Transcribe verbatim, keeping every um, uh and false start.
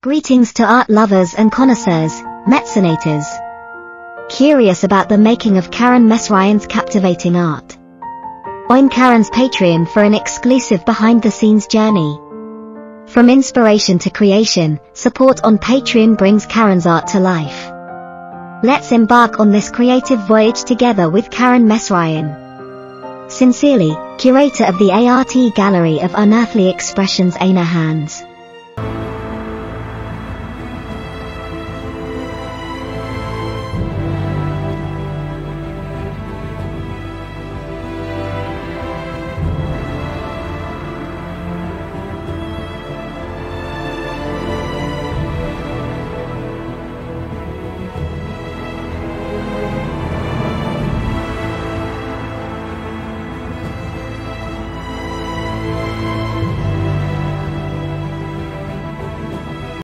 Greetings to art lovers and connoisseurs, mecenators. Curious about the making of Karen Msryan's captivating art? Join Karen's Patreon for an exclusive behind-the-scenes journey. From inspiration to creation, support on Patreon brings Karen's art to life. Let's embark on this creative voyage together with Karen Msryan. Sincerely, curator of the Art Gallery of Unearthly Expressions, Aina Hands.